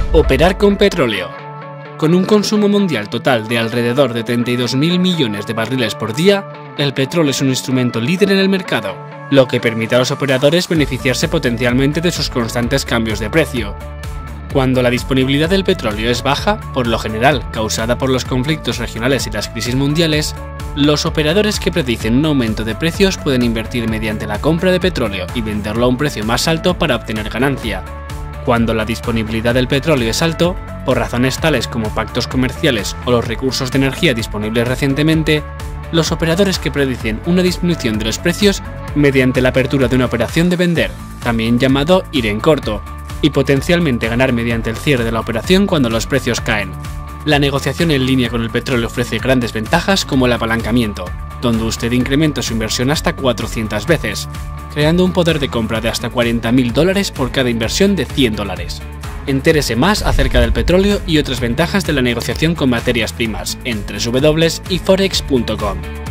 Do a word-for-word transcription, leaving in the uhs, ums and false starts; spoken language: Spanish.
Operar con petróleo. Con un consumo mundial total de alrededor de treinta y dos mil millones de barriles por día, el petróleo es un instrumento líder en el mercado, lo que permite a los operadores beneficiarse potencialmente de sus constantes cambios de precio. Cuando la disponibilidad del petróleo es baja, por lo general causada por los conflictos regionales y las crisis mundiales, los operadores que predicen un aumento de precios pueden invertir mediante la compra de petróleo y venderlo a un precio más alto para obtener ganancia. Cuando la disponibilidad del petróleo es alto, por razones tales como pactos comerciales o los recursos de energía disponibles recientemente, los operadores que predicen una disminución de los precios mediante la apertura de una operación de vender, también llamado ir en corto, y potencialmente ganar mediante el cierre de la operación cuando los precios caen. La negociación en línea con el petróleo ofrece grandes ventajas como el apalancamiento, donde usted incrementa su inversión hasta cuatrocientas veces, creando un poder de compra de hasta cuarenta mil dólares por cada inversión de cien dólares. Entérese más acerca del petróleo y otras ventajas de la negociación con materias primas en doble u doble u doble u punto i forex punto com.